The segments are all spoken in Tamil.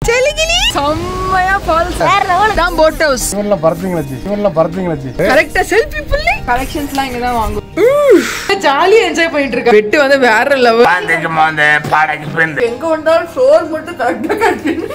செலிகினி செம்மையா ஃபால்ஸ் தான் போட் ஹவுஸ். இவன்ல பறப்பீங்களா கரெக்ட்டா செல்ஃபி புள்ளி கலெக்ஷன்ஸ்லாம் இங்க தான் வாங்குவோம். ஜாலியா என்ஜாய் பண்ணிட்டு இருக்க. வெட்டு வந்து வேற லெவல். அந்த பாடக்கு ஃப்ரெண்ட் எங்க வந்தாலும் ஃப்ளோர் மட்டும் கரெக்ட்டா கட்டினு.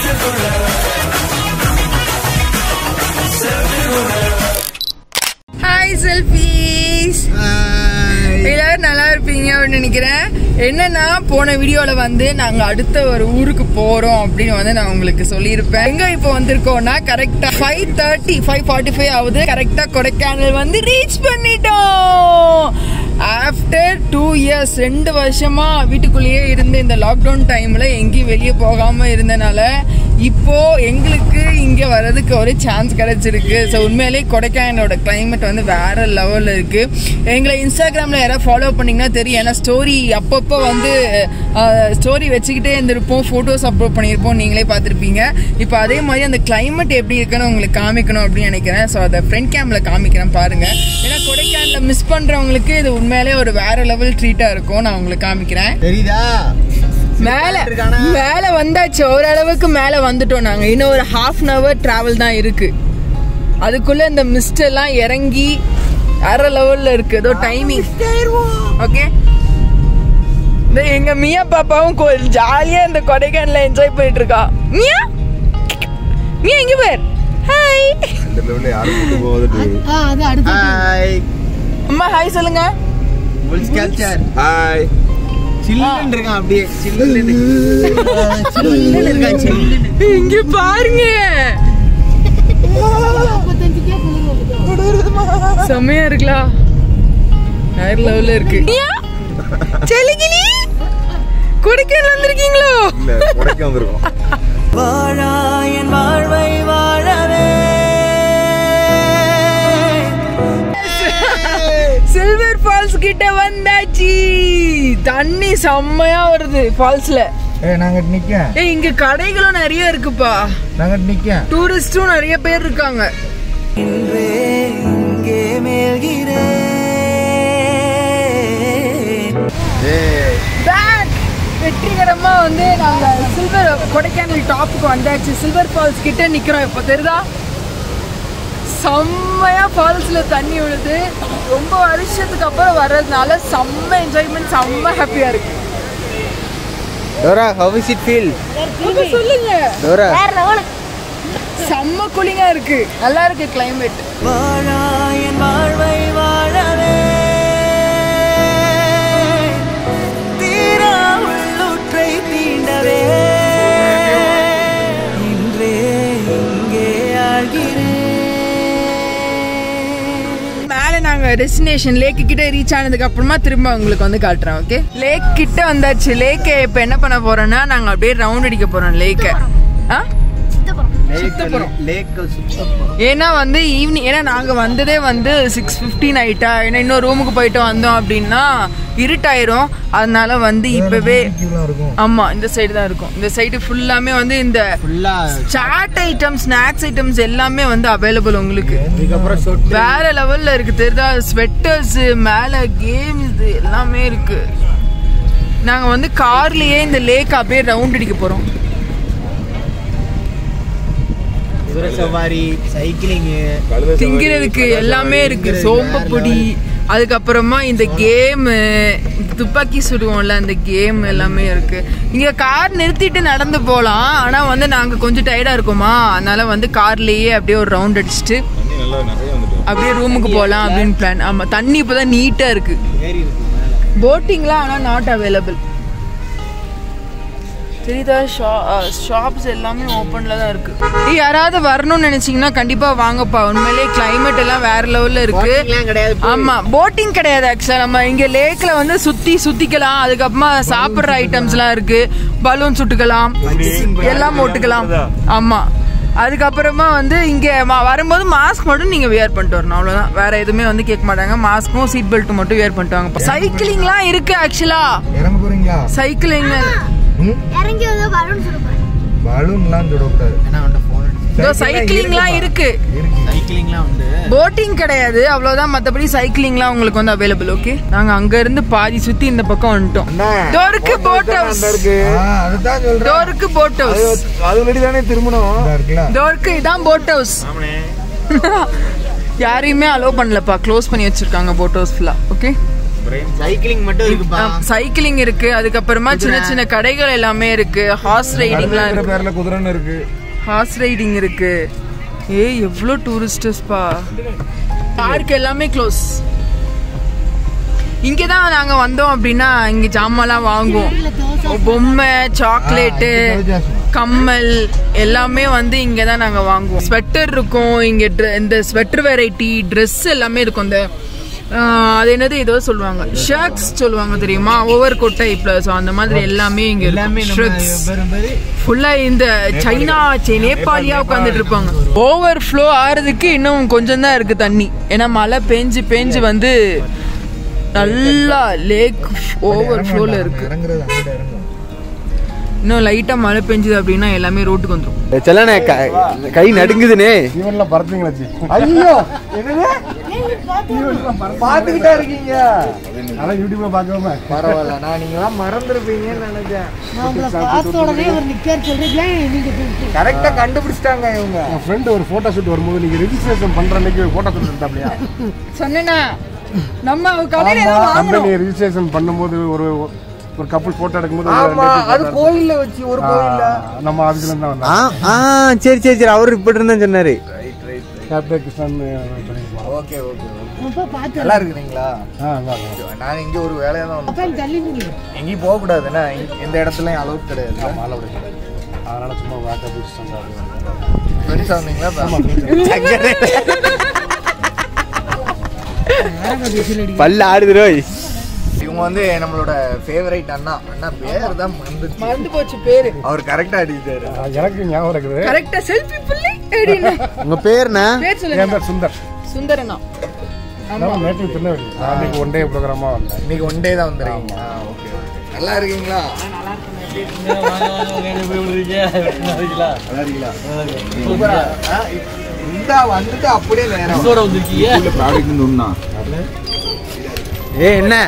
Hi selfies. எல்லாரும் நல்லா இருப்பீங்க அப்படின்னு நினைக்கிறேன். என்னன்னா போன வீடியோல வந்து நாங்க அடுத்த ஒரு ஊருக்கு போறோம் அப்படின்னு வந்து நான் உங்களுக்கு சொல்லியிருப்பேன். எங்க இப்போ வந்திருக்கோம்னா கரெக்டா 5:45 ஆகுது. கரெக்டா கொடைக்கானல் வந்து ரீச் பண்ணிட்டோம். ஆஃப்டர் 2 இயர்ஸ் 2 வருஷமா வீட்டுக்குள்ளேயே இருந்து இந்த லாக்டவுன் டைம்ல எங்கேயும் வெளியே போகாம இருந்தனால இப்போ எங்களுக்கு இங்க வர்றதுக்கு ஒரு சான்ஸ் கிடைச்சிருக்கு. ஸோ உண்மையிலேயே கொடைக்கானலோட கிளைமேட் வந்து வேற லெவல்ல இருக்கு. எங்களை இன்ஸ்டாகிராம்ல யாராவது ஃபாலோ பண்ணீங்கன்னா தெரியும். ஏன்னா ஸ்டோரி அப்பப்போ வந்து ஸ்டோரி வச்சுக்கிட்டே இருந்திருப்போம், ஃபோட்டோஸ் அப்லோட் பண்ணியிருப்போம், நீங்களே பார்த்துருப்பீங்க. இப்போ அதே மாதிரி அந்த கிளைமேட் எப்படி இருக்குன்னு உங்களுக்கு காமிக்கணும் அப்படின்னு நினைக்கிறேன். ஸோ அதை ஃப்ரண்ட் கேம்ல காமிக்கிறேன் பாருங்க. ஏன்னா கொடைக்கானல மிஸ் பண்றவங்களுக்கு இது உண்மையிலே ஒரு வேற லெவல் ட்ரீட்டா இருக்கும். நான் உங்களுக்கு காமிக்கிறேன். தெரியுதா? மேல வந்தாச்சு, ஓரளவுக்கு மேல வந்துட்டோம் நாங்க. இன்னும் ஒரு 1/2 hour டிராவல் தான் இருக்கு. அதுக்குள்ள இந்த மிஸ்ட் எல்லாம் இறங்கி வேற லெவல்ல இருக்கு. ஏதோ டைமிங் ஓகே. எங்க மியா பாப்பாவும் ஜாலியா இந்த கொடைக்கானல என்ஜாய் பண்ணிட்டு இருக்கா. மியா மியா இங்க பார். ஹாய். அம்மா ஹாய் சொல்லுங்க. ஹாய். சில்லுன்னு இருக்கான் அப்படியே. சில்லுன்னு இருக்கான். இங்க பாருங்க, செம்மையா இருக்குல, வேற லெவல்ல இருக்கு. செலிகினி கொடைக்கானல் வந்திருக்கீங்களோ? இல்ல, கொடைக்கானல் வந்திருக்கோம். வாழாயன் வாழ்வை வாழவே. சில்வர் ஃபால்ஸ் கிட்ட வந்தாச்சு. தண்ணி செம்மையா வருது ஃபால்ஸ்ல. நாங்க நிக்க. இங்க கடைகளும் நிறைய இருக்குப்பா. நாங்க நிக்க. டூரிஸ்டும் நிறைய பேர் இருக்காங்க. இங்கே மேல்கிறேன். வெற்றிகரமா வந்து நாங்க சில்வர் கொடைக்கானல் டாப்புக்கு வந்தாச்சு. சில்வர் ஃபால்ஸ் கிட்ட நிக்கிறோம். இப்ப தெரியுதா? செம்மையா ஃபால்ஸ்ல தண்ணி விழுது. ரொம்ப வருஷத்துக்கு அப்புறம் வர்றதுனால செம்ம என்ஜாய்மெண்ட், செம்ம ஹாப்பியா இருக்கு. Dora, how is it feel? சொல்லுங்க. டோரா, செம்ம கூலிங்கா இருக்கு, நல்லா இருக்கு கிளைமேட். வாழாயன் வாழ்வை வாழவே. தீரா உள்ளூற்றை தீண்டவே. இன்றே இங்கே ஆழ்கிறேன். நாங்க டெஸ்டினேஷன் லேக் கிட்ட ரீச் ஆனதுக்கு அப்புறமா திரும்ப உங்களுக்கு வந்து காட்டுறேன். ஓகே, லேக் கிட்ட வந்தாச்சு. லேக்கை இப்ப என்ன பண்ண போறோம்னா நாங்க அப்படியே ரவுண்ட் அடிக்க போறோம் லேக்கை. ஏன்னா வந்து ஈவினிங், ஏன்னா நாங்க வந்ததே வந்து 6:15 ஆயிட்டா. ஏன்னா இன்னும் ரூமுக்கு போயிட்டு வந்தோம் அப்படின்னா இருட்டாயிரும். அதனால வந்து இப்பவே ஆமா இந்த சைடு தான் இருக்கும். இந்த சைடு ஃபுல்லாமே வந்து இந்த சாட் ஐட்டம்ஸ், ஸ்நாக்ஸ் ஐட்டம்ஸ் எல்லாமே வந்து அவைலபிள் உங்களுக்கு. வேற லெவல்ல இருக்கு தெரியுதா? ஸ்வெட்டர்ஸ், மேல கேம்ஸ் எல்லாமே இருக்கு. நாங்க வந்து கார்லயே இந்த லேக் அப்படியே ரவுண்ட் அடிக்க போறோம். சவாரி, சைக்கிளிங், திங்கிறதுக்கு எல்லாமே இருக்கு. சோம்பப்பொடி, அதுக்கப்புறமா இந்த கேம், துப்பாக்கி சுடுவோம்ல அந்த கேம் எல்லாமே இருக்கு. இங்க கார் நிறுத்திட்டு நடந்து போலாம். ஆனா வந்து நாங்க கொஞ்சம் டயர்டா இருக்கோமா, அதனால வந்து கார்லயே அப்படியே ஒரு ரவுண்ட் அடிச்சுட்டு அப்படியே ரூமுக்கு போலாம் அப்படின்னு பிளான். ஆமா, தண்ணி இப்பதான் நீட்டா இருக்கு. போட்டிங்லாம் ஆனா நாட் அவைலபிள். தெரியுதா? ஷாப்ஸ் எல்லாமே ஓப்பன்ல தான் இருக்கு. யாராவது வரணும்னு நினைச்சீங்கன்னா கண்டிப்பா வாங்கப்பா. உண்மையிலேயே கிளைமேட் எல்லாம் வேற லெவல்ல இருக்கு. ஆமா, போட்டிங் கிடையாது ஆக்சுவலா. நம்ம இங்க லேக்ல வந்து சுத்திக்கலாம். அதுக்கப்புறமா சாப்பிடுற ஐட்டம்ஸ் எல்லாம் இருக்கு. பலூன் சுட்டுக்கலாம், எல்லாம் போட்டுக்கலாம். ஆமா, அதுக்கப்புறமா வந்து இங்க வரும்போது மாஸ்க் மட்டும் நீங்க வியர் பண்ணிட்டு வரணும், அவ்வளவுதான். வேற எதுவுமே வந்து கேட்க மாட்டாங்க. மாஸ்க்கும் சீட் பெல்ட் மட்டும் வியர் பண்ணிட்டு வாங்க. சைக்கிளிங்லாம் இருக்கு ஆக்சுவலா. இறங்க போறீங்களா? சைக்கிளிங் இறங்கி வந்து பலூன் சுட போறேன். பலூன்லாம் சுட கூடாது. ஏன்னா அவன் ஃபோன் சைக்கிளிங்லாம் இருக்கு. சைக்கிளிங்லாம் உண்டு. போட்டிங் கிடையாது அவ்வளவுதான், மத்தபடி சைக்கிளிங்லாம் உங்களுக்கு வந்து அவைலபிள். ஓகே, நாங்க அங்க இருந்து பாதி சுத்தி இந்த பக்கம் வந்துட்டோம். டோருக்கு போட் ஹவுஸ். அதுதான் சொல்றேன். டோருக்கு போட் ஹவுஸ். அது முன்னாடி தானே திரும்பணும். டோருக்கு இதான் போட் ஹவுஸ். யாரையுமே அலோவ் பண்ணலப்பா, க்ளோஸ் பண்ணி வச்சிருக்காங்க போட் ஹவுஸ் ஃபுல்லா. ஓகே, சைக்கிளிங் மட்டும் இருக்குப்பா. சைக்கிளிங் இருக்கு, அதுக்கப்புறமா சின்ன சின்ன கடைகள் எல்லாமே இருக்கு. ஹார்ஸ் ரைடிங்லாம் இருக்கு. பேர்ல குதிரைன்னு இருக்கு. ஹார்ஸ் ரைடிங் இருக்கு. ஏய் எவ்வளோ டூரிஸ்டர்ஸ்பா. பார்க் எல்லாமே க்ளோஸ். இங்கே தான் நாங்கள் வந்தோம் அப்படின்னா இங்கே ஜாமான்லாம் வாங்குவோம். பொம்மை, சாக்லேட்டு, கம்மல் எல்லாமே வந்து இங்கே தான் நாங்கள் வாங்குவோம். ஸ்வெட்டர் இருக்கும் இங்கே. இந்த ஸ்வெட்டர் வெரைட்டி ட்ரெஸ் எல்லாமே இருக்கும். இந்த அது என்னது ஏதோ சொல்லுவாங்க, ஷர்ட்ஸ் சொல்லுவாங்க தெரியுமா, ஓவர் கோட் டைப்ல. ஸோ அந்த மாதிரி எல்லாமே இங்கே எல்லாமே ஃபுல்லா இந்த சைனா நேபாளியா உட்காந்துட்டு இருப்பாங்க. ஓவர் ஃப்ளோ ஆறதுக்கு இன்னும் கொஞ்சம் தான் இருக்கு தண்ணி. ஏன்னா மழை பேஞ்சு பேஞ்சு வந்து நல்லா லேக் ஓவர் ஃப்ளோல இருக்கு. இன்னும் லைட்டா மழை பெஞ்சுது அப்படின்னா எல்லாமே ரோட்டுக்கு வந்துடும். செல்லனே கை நடுங்குதுனே. இவன்ல பறந்தீங்களா? ஐயோ என்னது பாத்துக்கிட்டா இருக்கீங்க? அதான் யூடியூப்ல பார்க்காம பரவாயில்ல, நான் நீங்களாம் மறந்துருப்பீங்கன்னு நினைச்சேன். கரெக்டா கண்டுபிடிச்சிட்டாங்க இவங்க. என் ஃப்ரெண்ட் ஒரு போட்டோ ஷூட் வரும்போது நீங்க ரெஜிஸ்ட்ரேஷன் பண்ற அன்னைக்கு போட்டோ ஷூட் எடுத்தாப்லையா? சொன்னேனா நம்ம கடையில கம்பெனி ரெஜிஸ்ட்ரேஷன் பண்ணும்போது ஒரு கப்பல் போட்டோ எடுக்கும்போது அது கோயில்ல வச்சு ஒரு கோயில்ல நம்ம ஆபீஸ்ல இருந்து வந்தாங்க. சரி சரி சரி, அவரு இப்படி இருந்தா சொன்னாரு. Captain Krishnan. Okay okay okay, நல்லா இருக்குறீங்களா? நான் இங்க ஒரு வேலையா தான் எங்கேயும் போக கூடாதுன்னா எந்த இடத்துலயும் அலோட் கிடையாது. அதனால சும்மா வாட்டா பிடிச்சிட்டாங்க. பெருசா வந்தீங்களா? பல்ல ஆடுதுரோய். இவங்க வந்து நம்மளோட ஃபேவரைட் அண்ணா. அண்ணா பேர் தான் மறந்து போச்சு பேரு. அவர் கரெக்டா அடிச்சாரு. எனக்கு ஞாபகம் இருக்குது. கரெக்டா செல்ஃபி புள்ளி அடினா. உங்க பேர்னா? பேர் சொல்லுங்க. என் பேர் சுந்தர். சுந்தரனா. நம்ம நேட்டிவ் திருநெல்வேலி. நான் ஒன் டே ப்ரோகிராமா வந்தேன். இன்னைக்கு ஒன் டே தான் வந்திருக்கீங்க. ஓகே, நல்லா இருக்கீங்களா? நல்லா இருக்கீங்களா? சூப்பரா. இந்த வந்துட்டு அப்படியே நேரா வந்திருக்கீங்க. ப்ராடக்ட் நுண்ணா. ஏய் என்ன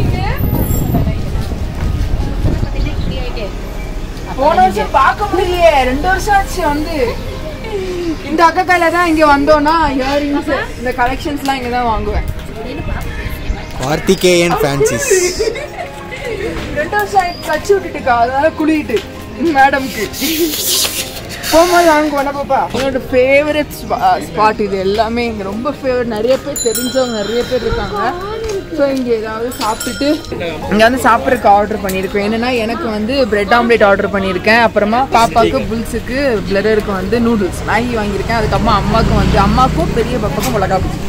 போன வருஷம் பார்க்க முடியலையே, 2 வருஷம் ஆச்சு வந்து. இந்த அக்கா கையில தான் இங்க வந்தோம்னா இயரிங்ஸ் இந்த கலெக்ஷன்ஸ்லாம் இங்க தான் வாங்குவேன். கார்த்திகேயன் ஃபேன்சிஸ். 2 வருஷம் ஆயிட்டு கட்சி விட்டுட்டுக்கா, அதனால குளிட்டு மேடம்க்கு போகும்போது வாங்குவேன். பாப்பா என்னோட ஃபேவரட் ஸ்பாட் இது எல்லாமே இங்கே ரொம்ப ஃபேவரட். நிறைய பேர் தெரிஞ்சவங்க நிறைய பேர் இருக்காங்க. ஸோ இங்கே ஏதாவது சாப்பிட்டுட்டு இங்கே வந்து சாப்பிட்றதுக்கு ஆர்டர் பண்ணியிருக்கேன். என்னென்னா எனக்கு வந்து பிரெட் ஆம்லேட் ஆர்டர் பண்ணியிருக்கேன். அப்புறமா பாப்பாவுக்கு புல்ஸுக்கு பிளருக்கு வந்து நூடுல்ஸ் மேகி வாங்கியிருக்கேன். அதுக்கப்புறமா அம்மாவுக்கும் பெரிய பாப்பாவுக்கும் மிளகா பஜ்ஜி.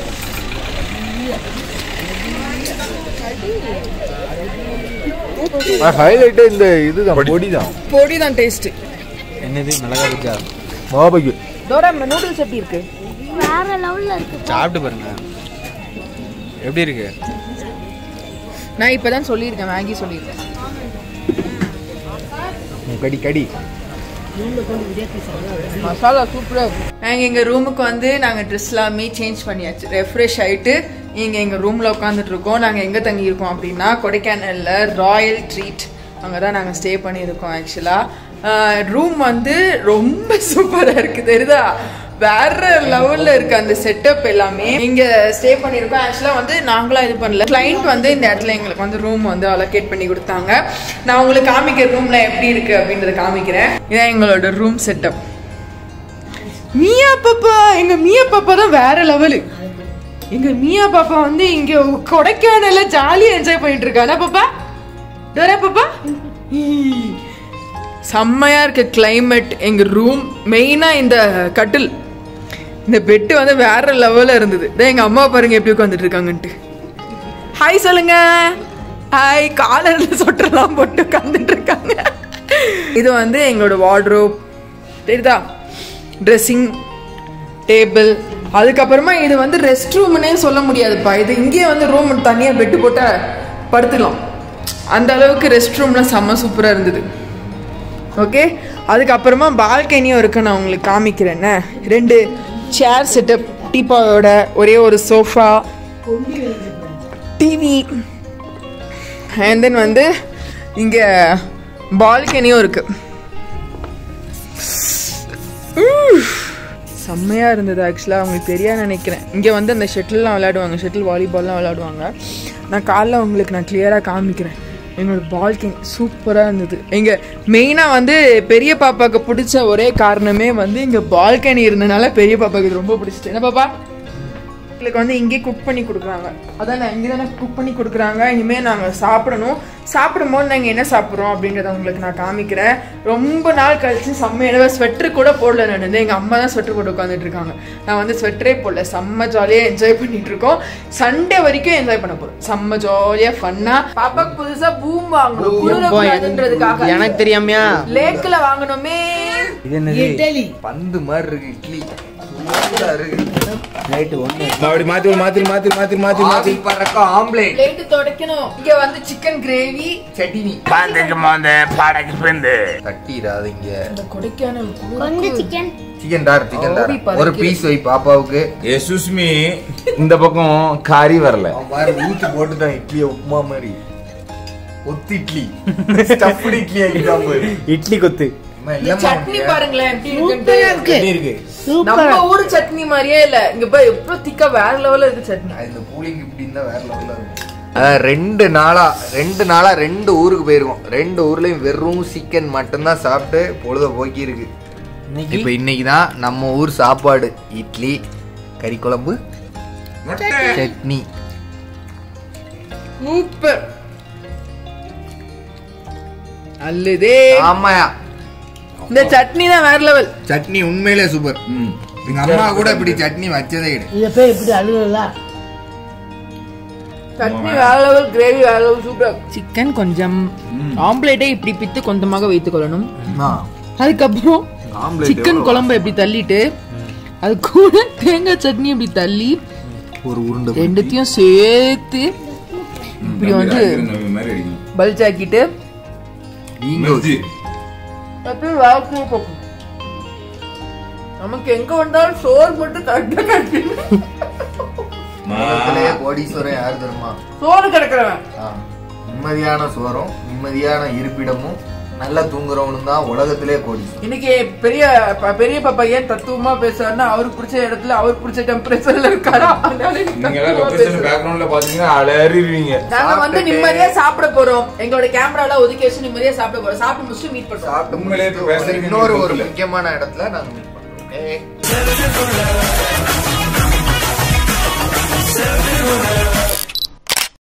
ஹைலைட் இந்த இதுதான் பொடி தான் டேஸ்ட். என்னது மிளகா பஜ்ஜா பாபக்கு தோரா நூடுல்ஸ் எப்படி இருக்கு? வேற லெவல்ல இருக்கு. சாப்பிட்டு பாருங்க எப்படி இருக்கு. நான் இப்பதான் சொல்லியிருக்கேன், மேகி சொல்லியிருக்கேன். கடி மசாலா சூப்பரா இருக்கு. நாங்கள் எங்கள் ரூமுக்கு வந்து நாங்கள் ட்ரெஸ் எல்லாமே சேஞ்ச் பண்ணியாச்சு. ரெஃப்ரெஷ் ஆகிட்டு இங்கே எங்கள் ரூமில் உட்காந்துட்டு இருக்கோம். நாங்கள் எங்கே தங்கியிருக்கோம் அப்படின்னா கொடைக்கானலில் ராயல் ட்ரீட் அங்கே தான் நாங்கள் ஸ்டே பண்ணியிருக்கோம். ஆக்சுவலாக ரூம் வந்து ரொம்ப சூப்பராக இருக்குது, தெரியுதா? வேற லெவல்ல இருக்கு அந்த செட்டப் எல்லாமே. இங்க ஸ்டே பண்ணிருக்கோம். ஆக்சுவலா வந்து நாங்களா இது பண்ணல, கிளைண்ட் வந்து இந்த இடத்துல எங்களுக்கு வந்து ரூம் வந்து அலோகேட் பண்ணி கொடுத்தாங்க. நான் உங்களுக்கு காமிக்கிற ரூம்ல எப்படி இருக்கு அப்படின்றத காமிக்கிறேன். இதான் எங்களோட ரூம் செட்டப். மியா பாப்பா, எங்க மியா பாப்பா தான் வேற லெவலு. எங்க மியா பாப்பா வந்து இங்க கொடைக்கானல்ல ஜாலியா என்ஜாய் பண்ணிட்டு இருக்கானா பாப்பா? டோரா பாப்பா, செம்மையா இருக்கு கிளைமேட். எங்க ரூம் மெயினா இந்த கட்டில், இந்த பெட்டு வந்து வேற லெவல்ல இருந்தது. எங்க அம்மா பாருங்க எப்படி உட்காந்துட்டு இருக்காங்கன்ட்டு. ஹாய் சொல்லுங்க. ஹாய். காலர்ல சொட்டெல்லாம் போட்டு உட்காந்துட்டு இருக்காங்க. இது வந்து எங்களோட வார்ட்ரோப், தெரியுதா? Dressing table. அதுக்கப்புறமா இது வந்து ரெஸ்ட் ரூம்னே சொல்ல முடியாதுப்பா. இது இங்கேயே வந்து ரூம் தனியா பெட்டு போட்டு படுத்துக்கலாம். அந்த அளவுக்கு ரெஸ்ட் ரூம்லாம் செம்ம சூப்பரா இருந்தது. ஓகே. அதுக்கப்புறமா பால்கனியும் இருக்கு, நான் உங்களுக்கு காமிக்கிறேன்னு. 2 சேர் செட்டப், டீபாயோட, ஒரே ஒரு சோஃபா, டிவி, அண்ட் தென் வந்து இங்கே பால்கனியும் இருக்கு. செம்மையாக இருந்தது. ஆக்சுவலாக அவங்களுக்கு தெரியாது நினைக்கிறேன். இங்கே வந்து அந்த ஷட்டில்லாம் விளையாடுவாங்க, ஷட்டில் வாலிபால்லாம் விளையாடுவாங்க. நான் காலைல உங்களுக்கு நான் கிளியராக காமிக்கிறேன். எங்களோட பால்கனி சூப்பராக இருந்தது. எங்கள் மெயினாக வந்து பெரிய பாப்பாவுக்கு பிடிச்ச ஒரே காரணமே வந்து இங்கே பால்கனி இருந்தனால பெரிய பாப்பாவுக்கு இது ரொம்ப பிடிச்சிட்டு. என்ன பாப்பா? எங்களுக்கு வந்து இங்கே குக் பண்ணி கொடுக்குறாங்க. அதான் நான் இங்கே தானே குக் பண்ணி கொடுக்குறாங்க. இனிமேல் நாங்கள் சாப்பிடணும். சாப்பிடும்போது நாங்கள் என்ன சாப்பிட்றோம் அப்படின்றத உங்களுக்கு நான் காமிக்கிறேன். ரொம்ப நாள் கழிச்சு செம்மையான ஸ்வெட்டர் கூட போடல. நான் எங்கள் அம்மா தான் ஸ்வெட்டர் போட்டு உட்காந்துட்டு இருக்காங்க. நான் வந்து ஸ்வெட்டரே போடல. செம்ம ஜாலியாக என்ஜாய் பண்ணிட்டு இருக்கோம். சண்டே வரைக்கும் என்ஜாய் பண்ண போகிறோம். செம்ம ஜாலியாக ஃபன்னாக. பாப்பாக்கு புதுசாக பூம் வாங்கணும், குளிரக்கூடாதுன்றதுக்காக. எனக்கு தெரியாமையா லேக்கில் வாங்கணுமே. இட்லி பந்து மாதிரி இருக்கு. இட்லி இங்க வந்து சிக்கன் கிரேவி, சட்னி. ஒரு பீஸ் வை பாப்பாவுக்கு. இந்த பக்கம் காரி வரல, ஊத்து போட்டுதான் இட்லி உப்புமா மாதிரி. கொத்து இட்லி, இட்லி கொத்து. சட்னி பாருங்களேன் எப்படி இருக்கு. நம்ம ஊரு சட்னி மாதிரியே இல்ல. இங்க போய் எவ்வளவு திக்கா வேற லெவல்ல இருக்கு சட்னி. இந்த கூலிங் இப்படி இருந்தா வேற லெவல்ல இருக்கும். 2 நாளா 2 ஊருக்கு போயிருக்கோம். 2 ஊர்லயும் வெறும் சிக்கன் மட்டும்தான் சாப்பிட்டு பொழுத போக்கி இருக்கு. இப்ப இன்னைக்குதான் நம்ம ஊர் சாப்பாடு. இட்லி, கறி குழம்பு, சட்னி. சூப்பர். அல்லதே. ஆமாயா, இந்த சட்னி தான் வேற லெவல். சட்னி உண்மையிலே சூப்பர். எங்க அம்மா கூட இப்படி சட்னி வச்சதே கிடையாது. சட்னி வேற லெவல், கிரேவி வேற லெவல், சூப்பர். சிக்கன் கொஞ்சம், ஆம்லேட்டே இப்படி பித்து கொஞ்சமாக வைத்துக் கொள்ளணும். அதுக்கப்புறம் சிக்கன் குழம்பு எப்படி தள்ளிட்டு அது கூட தேங்காய் சட்னி எப்படி தள்ளி ஒரு உருண்டை ரெண்டுத்தையும் சேர்த்து இப்படி வந்து பல்ஜாக்கிட்டு நமக்கு எங்க வந்தாலும் சோறு போட்டு கரெக்டா கோடீஸ்வரன் யாரு தெரியுமா? சோறு கிடைக்கிறவன். நிம்மதியான சோறும் நிம்மதியான இருப்பிடமும் நல்லா தூங்குறவனும் தான் உலகத்திலே கோடீஸ்வரன். இன்னைக்கு பெரிய பாப்பா ஏன் தத்துவமா பேசுறாருன்னா அவருக்கு பிடிச்ச இடத்துல அவருக்கு பிடிச்ச டெம்பரேச்சர்ல இருக்காரா. நாங்க வந்து நிம்மதியா சாப்பிட போறோம். எங்களோட கேமரால ஒதுக்கி வச்சு நிம்மதியா சாப்பிட போறோம். சாப்பிட்டு முடிச்சு மீட் பண்றோம். இன்னொரு ஒரு முக்கியமான இடத்துல நாங்க மீட் பண்றோம்.